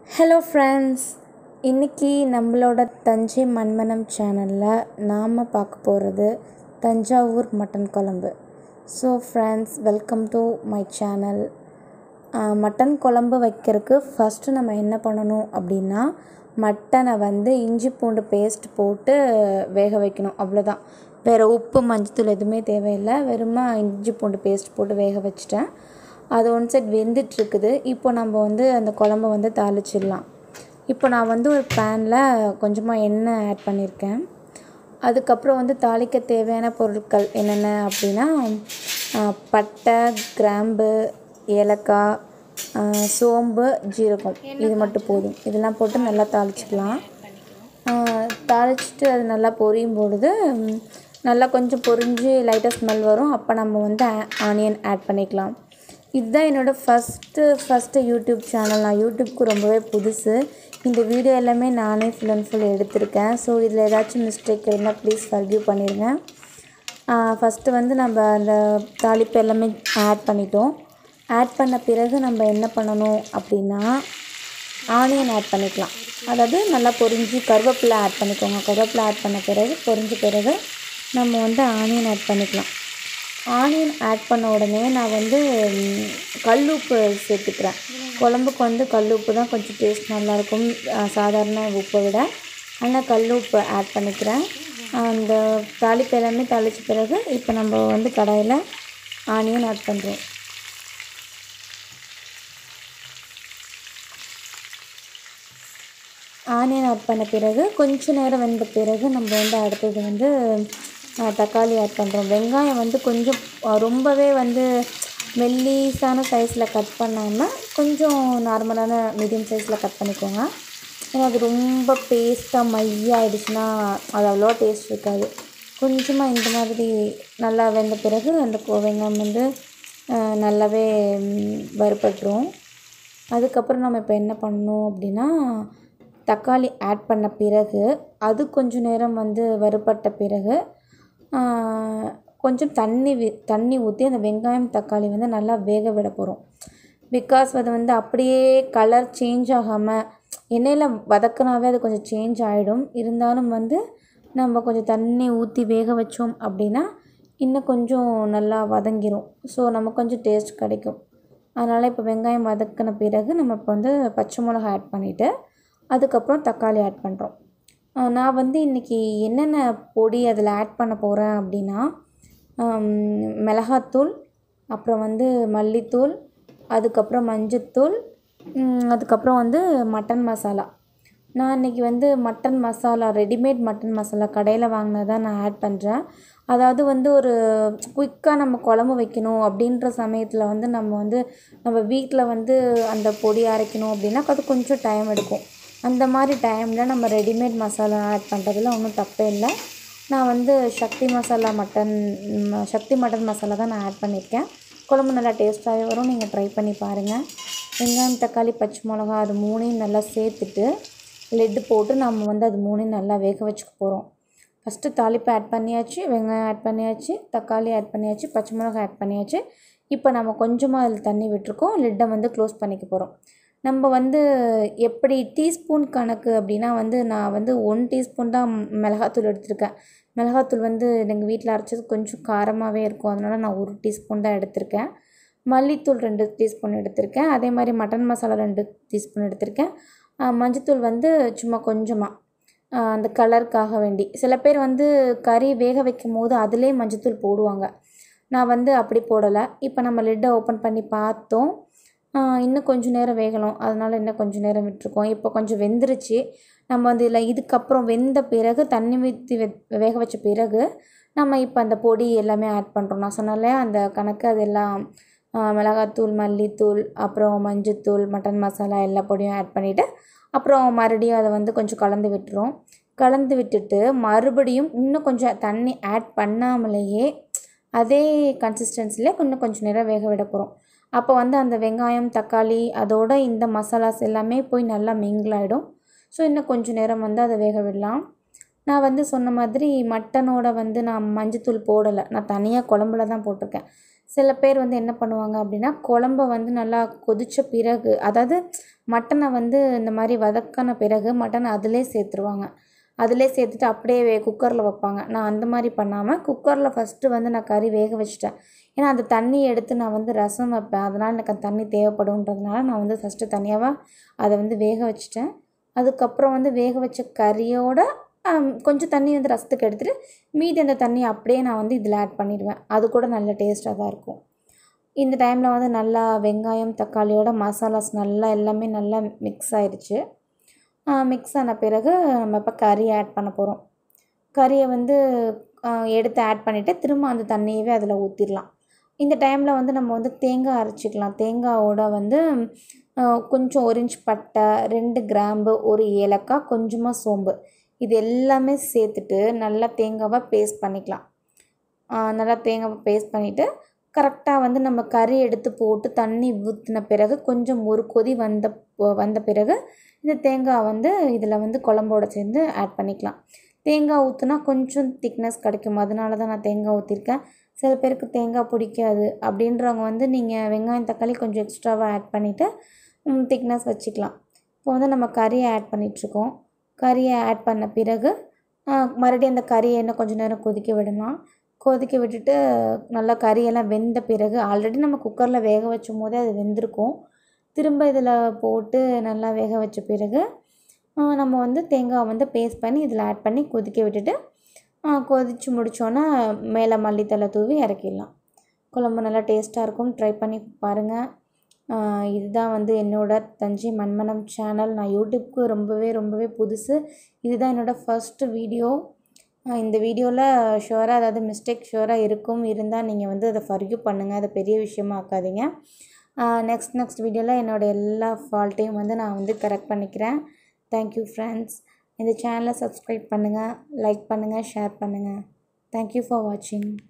Hello friends, இன்றைக்கி நம்மளோட தஞ்சை மண்மனம் சேனலில் நாம் பார்க்க போகிறது தஞ்சாவூர் மட்டன் குழம்பு. So friends, welcome to my channel. Mutton குழம்பு வைக்கிறதுக்கு ஃபஸ்ட்டு நம்ம என்ன பண்ணணும் அப்படின்னா, மட்டனை இஞ்சி பூண்டு பேஸ்ட் போட்டு வேக வைக்கணும். அவ்வளோதான், வேறு உப்பு மஞ்சத்தூள் எதுவுமே தேவையில்லை. வெறுமா இஞ்சி பூண்டு பேஸ்ட் போட்டு வேக வச்சிட்டேன். அது ஒன் சைட் வெந்துட்டுருக்குது. இப்போ நம்ம அந்த குழம்பை தாளிச்சிடலாம். இப்போ நான் ஒரு பேனில் கொஞ்சமாக எண்ணெய் ஆட் பண்ணியிருக்கேன். அதுக்கப்புறம் தாளிக்க தேவையான பொருட்கள் என்னென்ன அப்படின்னா, பட்டை, கிராம்பு, ஏலக்காய், சோம்பு, ஜீரகம், இது மட்டும் போதும். இதெல்லாம் போட்டு நல்லா தாளிச்சிக்கலாம். தாளிச்சிட்டு அது நல்லா பொரியும் பொழுது நல்லா கொஞ்சம் பொரிஞ்சு லைட்டாக ஸ்மெல் வரும். அப்போ நம்ம ஆனியன் ஆட் பண்ணிக்கலாம். இதுதான் என்னோடய ஃபஸ்ட்டு யூடியூப் சேனல். நான் யூடியூப்க்கு ரொம்பவே புதுசு. இந்த வீடியோ எல்லாமே நானே ஃபுல் அண்ட் ஃபுல் எடுத்திருக்கேன். ஸோ இதில் ஏதாச்சும் மிஸ்டேக் இருந்தால் ப்ளீஸ் ஃபர்கிவ் பண்ணிடுங்க. ஃபஸ்ட்டு நம்ம அந்த தாளிப்பு எல்லாமே ஆட் பண்ணிட்டோம். ஆட் பண்ண பிறகு நம்ம என்ன பண்ணணும் அப்படின்னா, ஆனியன் ஆட் பண்ணிக்கலாம். அதாவது நல்லா பொரிஞ்சு கருவேப்பிலை ஆட் பண்ணிக்கோங்க. கருவேப்பிலை ஆட் பண்ண பிறகு பொரிஞ்ச பிறகு நம்ம ஆனியன் ஆட் பண்ணிக்கலாம். ஆனியன் ஆட் பண்ண உடனே நான் கல்லுப்பு சேர்த்துக்கிறேன். குழம்புக்கு கல்லுப்பு தான் கொஞ்சம் டேஸ்ட் நல்லாயிருக்கும் சாதாரண உப்பை விட. ஆனால் கல்லுப்பு ஆட் பண்ணிக்கிறேன். அந்த தாளிப்பு எல்லாமே தாளித்த பிறகு இப்போ நம்ம கடாயில் ஆனியன் ஆட் பண்ணுறோம். ஆனியன் ஆட் பண்ண பிறகு கொஞ்சம் நேரம் வெந்த பிறகு நம்ம அடுத்தது தக்காளி ஆட் பண்ணுறோம். வெங்காயம் கொஞ்சம் ரொம்பவே மெல்லிசான சைஸில் கட் பண்ணாமல் கொஞ்சம் நார்மலான மீடியம் சைஸில் கட் பண்ணிக்கோங்க. ஏன்னா அது ரொம்ப பேஸ்ட்டாக மையாகிடுச்சுன்னா அது அவ்வளோவா டேஸ்ட் இருக்காது. கொஞ்சமாக இந்த மாதிரி நல்லா வெந்த பிறகு அந்த வெங்காயம் நல்லாவே வறுபட்டுரும். அதுக்கப்புறம் நம்ம இப்போ என்ன பண்ணணும் அப்படின்னா, தக்காளி ஆட் பண்ண பிறகு அது கொஞ்சம் நேரம் வறுபட்ட பிறகு கொஞ்சம் தண்ணி ஊற்றி அந்த வெங்காயம் தக்காளி நல்லா வேக விட போகிறோம். பிகாஸ் அது அப்படியே கலர் சேஞ்ச் ஆகாமல் எண்ணெயில் வதக்கினாவே அது கொஞ்சம் சேஞ்ச் ஆகிடும். இருந்தாலும் நம்ம கொஞ்சம் தண்ணி ஊற்றி வேக வச்சோம் அப்படின்னா இன்னும் கொஞ்சம் நல்லா வதங்கிடும். ஸோ நமக்கு கொஞ்சம் டேஸ்ட் கிடைக்கும். அதனால் இப்போ வெங்காயம் வதக்கின பிறகு நம்ம இப்போ பச்சை மிளகாய் ஆட் பண்ணிவிட்டு அதுக்கப்புறம் தக்காளி ஆட் பண்ணுறோம். நான் இன்றைக்கி என்னென்ன பொடி அதில் ஆட் பண்ண போகிறேன் அப்படின்னா, மிளகாத்தூள், அப்புறம் மல்லித்தூள், அதுக்கப்புறம் மஞ்சத்தூள், அதுக்கப்புறம் மட்டன் மசாலா. நான் இன்றைக்கி mutton masala, readymade mutton masala கடையில் வாங்கினதை நான் ஆட் பண்ணுறேன். அதாவது ஒரு குயிக்காக நம்ம குழம்பு வைக்கணும் அப்படின்ற சமயத்தில் நம்ம வீட்டில் அந்த பொடி அரைக்கணும் அப்படின்னா அது கொஞ்சம் டைம் எடுக்கும். அந்த மாதிரி டைமில் நம்ம ரெடிமேட் மசாலா ஆட் பண்ணுறதுல ஒன்றும் தப்பே இல்லை. நான் சக்தி மட்டன் மசாலா தான் நான் ஆட் பண்ணியிருக்கேன். குழம்பு நல்லா டேஸ்ட்டாகவே வரும். நீங்கள் ட்ரை பண்ணி பாருங்கள். வெங்காயம், தக்காளி, பச்சை மிளகா அது மூணையும் நல்லா சேர்த்துட்டு லெட்டு போட்டு நம்ம அது மூணையும் நல்லா வேக வச்சுக்க போகிறோம். ஃபஸ்ட்டு தாளிப்பு ஆட் பண்ணியாச்சு, வெங்காயம் ஆட் பண்ணியாச்சு, தக்காளி ஆட் பண்ணியாச்சு, பச்சை மிளகாய் ஆட் பண்ணியாச்சு. இப்போ நம்ம கொஞ்சமாக அதில் தண்ணி விட்டுருக்கோம். லெட்டை க்ளோஸ் பண்ணிக்க போகிறோம். நம்ம எப்படி டீஸ்பூன் கணக்கு அப்படின்னா நான் 1 டீஸ்பூன் தான் மிளகாத்தூள் எடுத்திருக்கேன். மிளகாத்தூள் எங்கள் வீட்டில் அரைச்சது கொஞ்சம் காரமாகவே இருக்கும். அதனால் நான் 1 டீஸ்பூன் தான் எடுத்திருக்கேன். மல்லித்தூள் 2 டீஸ்பூன் எடுத்திருக்கேன். அதே மாதிரி மட்டன் மசாலா 2 டீஸ்பூன் எடுத்திருக்கேன். மஞ்சத்தூள் சும்மா கொஞ்சமாக அந்த கலருக்காக வேண்டி. சில பேர் கறி வேக வைக்கும் போது அதிலே மஞ்சத்தூள் போடுவாங்க. நான் அப்படி போடலை. இப்போ நம்ம லெட்டை ஓப்பன் பண்ணி பார்த்தோம். இன்னும் கொஞ்சம் நேரம் வேகணும். அதனால் இன்னும் கொஞ்சம் நேரம் விட்டுருக்கோம். இப்போ கொஞ்சம் வெந்துருச்சு. நம்ம இதில் இதுக்கப்புறம் வெந்த பிறகு தண்ணி ஊற்றி வேக வச்ச பிறகு நம்ம இப்போ அந்த பொடி எல்லாமே ஆட் பண்ணுறோம். நான் சொன்னாலே அந்த கணக்கு அதெல்லாம் மிளகாத்தூள், மல்லித்தூள், அப்புறம் மஞ்சத்தூள், மட்டன் மசாலா எல்லா பொடியும் ஆட் பண்ணிவிட்டு அப்புறம் மறுபடியும் அதை கொஞ்சம் கலந்து விட்டுறோம். கலந்து விட்டுட்டு மறுபடியும் இன்னும் கொஞ்சம் தண்ணி ஆட் பண்ணாமலேயே அதே கன்சிஸ்டன்சியில் இன்னும் கொஞ்சம் நேரம் வேக விட போகிறோம். அப்போ அந்த வெங்காயம், தக்காளி அதோட இந்த மசாலாஸ் எல்லாமே போய் நல்லா மிங்கிள் ஆகிடும். ஸோ இன்னும் கொஞ்சம் நேரம் அதை வேக விடலாம். நான் சொன்ன மாதிரி மட்டனோட நான் மஞ்சத்தூள் போடலை. நான் தனியாக குழம்புல தான் போட்டிருக்கேன். சில பேர் வந்து என்ன பண்ணுவாங்க அப்படின்னா குழம்ப வந்து நல்லா கொதித்த பிறகு, அதாவது மட்டனை வந்து இந்த மாதிரி வதக்கின பிறகு மட்டனை அதிலே சேர்த்துருவாங்க. அதிலே சேர்த்துட்டு அப்படியே குக்கரில் வைப்பாங்க. நான் அந்த மாதிரி பண்ணாமல் குக்கரில் ஃபஸ்ட்டு வந்து நான் கறி வேக வச்சுட்டேன். ஏன்னா அந்த தண்ணியை எடுத்து நான் வந்து ரசம் வைப்பேன், அதனால் எனக்கு அந்த தண்ணி தேவைப்படுன்றதுனால நான் வந்து ஃபஸ்ட்டு தனியாக அதை வந்து வேக வச்சுட்டேன். அதுக்கப்புறம் வந்து வேக வச்ச கறியோட கொஞ்சம் தண்ணி வந்து ரசத்துக்கு எடுத்துகிட்டு மீதி அந்த தண்ணி அப்படியே நான் வந்து இதில் ஆட் பண்ணிடுவேன். அது கூட நல்ல டேஸ்ட்டாக தான் இருக்கும். இந்த டைமில் வந்து நல்லா வெங்காயம் தக்காளியோட மசாலாஸ் நல்லா எல்லாமே நல்லா மிக்ஸ் ஆயிடுச்சு. மிக்ஸ் ஆன பிறகு நம்ம இப்போ கறி ஆட் பண்ண போகிறோம். கறியை வந்து எடுத்து ஆட் பண்ணிவிட்டு திரும்ப அந்த தண்ணியவே அதில் ஊற்றிடலாம். இந்த டைமில் வந்து நம்ம வந்து தேங்காய் அரைச்சிக்கலாம். தேங்காயோட வந்து கொஞ்சம் 1 இன்ச் பட்டை, 2 கிராம்பு, 1 ஏலக்காய், கொஞ்சமாக சோம்பு, இது எல்லாமே சேர்த்துட்டு நல்லா தேங்காவை பேஸ்ட் பண்ணிக்கலாம். நல்லா தேங்காவை பேஸ்ட் பண்ணிவிட்டு கரெக்டாக வந்து நம்ம கறி எடுத்து போட்டு தண்ணி ஊற்றின பிறகு கொஞ்சம் ஒரு கொதி வந்த பிறகு இந்த தேங்காய் வந்து இதில் வந்து குழம்போட சேர்ந்து ஆட் பண்ணிக்கலாம். தேங்காய் ஊற்றினா கொஞ்சம் திக்னஸ் கிடைக்கும், அதனால தான் நான் தேங்காய் ஊற்றிருக்கேன். சில பேருக்கு தேங்காய் பிடிக்காது அப்படின்றவங்க வந்து நீங்கள் வெங்காயம் தக்காளி கொஞ்சம் எக்ஸ்ட்ராவாக ஆட் பண்ணிவிட்டு திக்னஸ் வச்சுக்கலாம். இப்போ வந்து நம்ம கறியை ஆட் பண்ணிகிட்ருக்கோம். கறியை ஆட் பண்ண பிறகு மறுபடியும் அந்த கறியை இன்னும் கொஞ்சம் நேரம் கொதிக்க விடலாம். கொதிக்க விட்டுட்டு நல்லா கறியெல்லாம் வெந்த பிறகு ஆல்ரெடி நம்ம குக்கரில் வேக வைச்சும் போதே அது வெந்திருக்கும். திரும்ப இதில் போட்டு நல்லா வேக வச்ச பிறகு நம்ம வந்து தேங்காய் வந்து பேஸ்ட் பண்ணி இதில் ஆட் பண்ணி கொதிக்க விட்டுட்டு கொதித்து முடித்தோன்னா மேலே மல்லித்தழை தூவி இறக்கிடலாம். குழம்பு நல்லா டேஸ்ட்டாக இருக்கும். ட்ரை பண்ணி பாருங்கள். இதுதான் வந்து என்னோட தஞ்சை மண்மனம் சேனல். நான் யூடியூப்க்கு ரொம்பவே புதுசு. இதுதான் என்னோடய ஃபர்ஸ்ட் வீடியோ. இந்த வீடியோவில் ஷுவராக ஏதாவது மிஸ்டேக் ஷுவராக இருந்தால் நீங்கள் வந்து அதை ஃபர்கிவ் பண்ணுங்கள். அதை பெரிய விஷயமா ஆக்காதீங்க. நெக்ஸ்ட் வீடியோவில் என்னோடய எல்லா ஃபால்ட்டையும் வந்து நான் வந்து கரெக்ட் பண்ணிக்கிறேன். Thank you friends. இந்த சேனலை சப்ஸ்கிரைப் பண்ணுங்கள், லைக் பண்ணுங்கள், ஷேர் பண்ணுங்கள். தேங்க்யூ ஃபார் வாட்சிங்.